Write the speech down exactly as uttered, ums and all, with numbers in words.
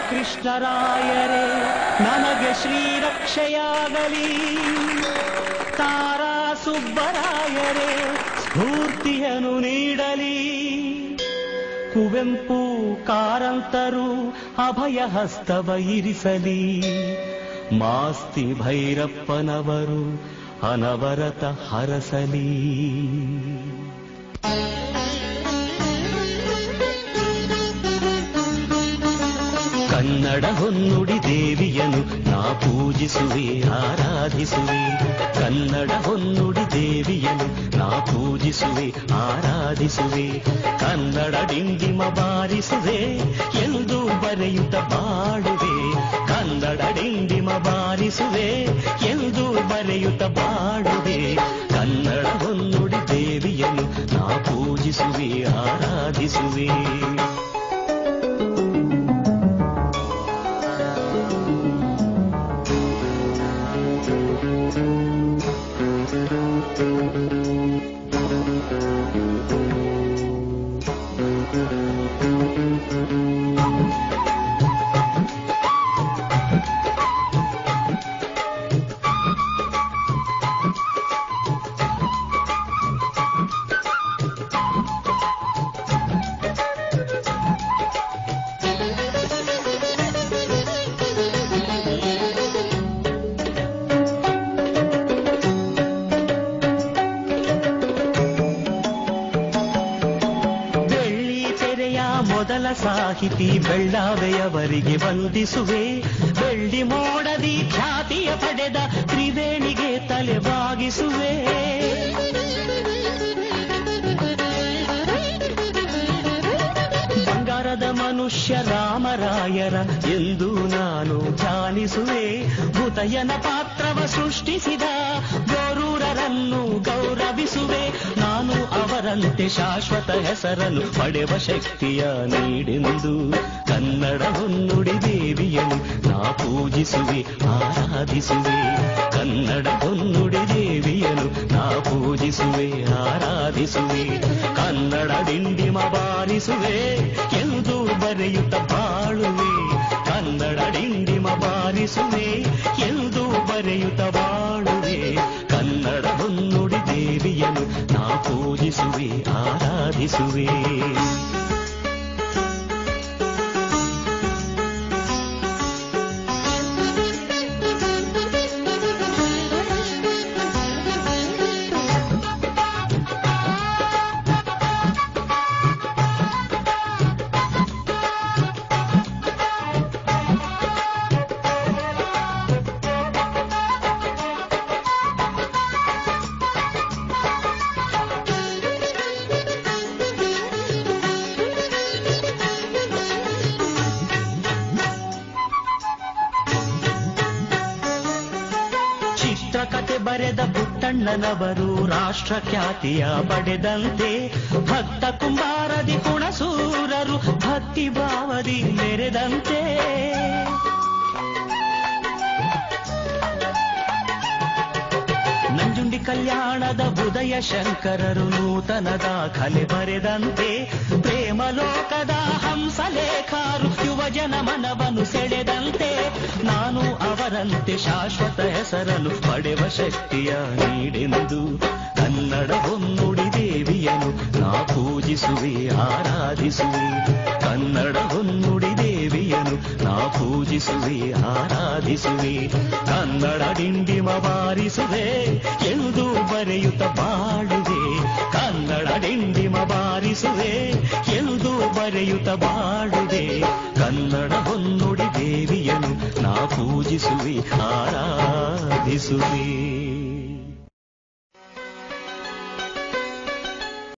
ಕೃಷ್ಣರಾಯರೇ ನನಗೆ ಶ್ರೀರಕ್ಷೆಯಾಗಲಿ, ತಾರಾ ಸುಬ್ಬರಾಯರೇ ಸ್ಫೂರ್ತಿಯನ್ನು ನೀಡಲಿ, ಕುವೆಂಪು ಕಾರಂತರು ಅಭಯ ಹಸ್ತವ ಇರಿಸಲಿ, ಮಾಸ್ತಿ ಭೈರಪ್ಪನವರು ಅನವರತ ಹರಸಲಿ. ಕನ್ನಡ ಹೊನ್ನುಡಿ ದೇವಿಯನು ನಾ ಪೂಜಿಸುವೆ ಆರಾಧಿಸುವೆ, ಕನ್ನಡ ಹೊನ್ನುಡಿ ದೇವಿಯನು ನಾ ಪೂಜಿಸುವೆ ಆರಾಧಿಸುವೆ, ಕನ್ನಡ ಡಿಂಡಿಮ ಬಾರಿಸುವೆ ಎಂದು ಬರೆಯುತ್ತ ಬಾಡುವೆ, ಕನ್ನಡ ಡಿಂಡಿಮ ಬಾರಿಸುವೆ ಎಂದು ಬರೆಯುತ್ತ ಬಾಡುವೆ, ಕನ್ನಡ ಹೊನ್ನುಡಿ ದೇವಿಯನು ನಾ ಪೂಜಿಸುವೆ ಆರಾಧಿಸುವೆ. ಮೊದಲ ಸಾಹಿತಿ ಬೆಳ್ಳಾವೆಯವರಿಗೆ ವಂದಿಸುವೆ, ಬೆಳ್ಳಿ ಮೋಡದಿ ಖ್ಯಾತಿಯ ಪಡೆದ ತ್ರಿವೇಣಿಗೆ ತಲೆ ಬಾಗಿಸುವೆ, ಬಂಗಾರದ ಮನುಷ್ಯ ರಾಮರಾಯರ ಎಂದು ನಾನು ಧ್ಯಾನಿಸುವೆ, ಭೂತಯ್ಯನ ಪಾತ್ರವ ಸೃಷ್ಟಿಸಿದ ಗೋರೂರರನ್ನು ಗೌರವಿಸುವೆ, ನಾನು ಅವರಂತೆ ಶಾಶ್ವತ ಹೆಸರನ್ನು ಪಡೆವ ಶಕ್ತಿಯ ನೀಡೆಂದು, ಕನ್ನಡ ಹೊನ್ನುಡಿ ದೇವಿಯನು ನಾ ಪೂಜಿಸುವೆ ಆರಾಧಿಸುವೆ, ಕನ್ನಡ ಹೊನ್ನುಡಿ ದೇವಿಯನು ನಾ ಪೂಜಿಸುವೆ ಆರಾಧಿಸುವೆ, ಕನ್ನಡ ಡಿಂಡಿಮ ಬಾರಿಸುವೆ ಎಂದು ಬರೆಯುತ್ತ ಬಾಳುವೆ, ಕನ್ನಡ ಡಿಂಡಿಮ ಬಾರಿಸುವೆ ಎಂದು ಬರೆಯುತ್ತ ಬಾಳುವೆ, ಕನ್ನಡ ಹೊನ್ನುಡಿ ದೇವಿಯನು ನಾ ಪೂಜಿಸುವೆ ಆರಾಧಿಸುವೆ. ಚಿತ್ರಕಥೆ ಬರೆದ ಪುಟ್ಟಣ್ಣನವರು ರಾಷ್ಟ್ರ ಖ್ಯಾತಿಯ ಪಡೆದಂತೆ, ಭಕ್ತ ಕುಂಬಾರದಿ ಕುಣಸೂರರು ಭಕ್ತಿ ಭಾವದಿ ಮೆರೆದಂತೆ, ನಂಜುಂಡಿ ಕಲ್ಯಾಣದ ಉದಯ ಶಂಕರರು ನೂತನ ದಾಖಲೆ ಬರೆದಂತೆ, ಪ್ರೇಮಲೋಕದ ಹಂಸಲೇಖರು ಯುವಜನ ಮನವನ್ನು ಸೆಳೆದಂತೆ, ನಾನು ಅವರಂತೆ ಶಾಶ್ವತ ಹೆಸರನ್ನು ಪಡೆವ ಶಕ್ತಿಯ ನೀಡೆಂದು, ಕನ್ನಡ ಹೊನ್ನುಡಿ ದೇವಿಯನು ನಾ ಪೂಜಿಸುವೆ ಆರಾಧಿಸುವೆ, ಕನ್ನಡ ಹೊನ್ನುಡಿ ದೇವಿಯನು ನಾ ಪೂಜಿಸುವೆ ಆರಾಧಿಸುವೆ, ಕನ್ನಡ ಡಿಂಡಿಮ ಬಾರಿಸುವೆ ಎಂದು ಬರೆಯುತ್ತ ಬಾಳುವೆ, ಕನ್ನಡ ಡಿಂಡಿಮ ಬಾರಿಸುವೆ ಎಂದು ಬರೆಯುತ್ತ ಬಾಳುವೆ, ಕನ್ನಡ ಹೊನ್ನುಡಿ ದೇವಿಯನು ನಾ ಪೂಜಿಸುವೆ ಆರಾಧಿಸುವೆ.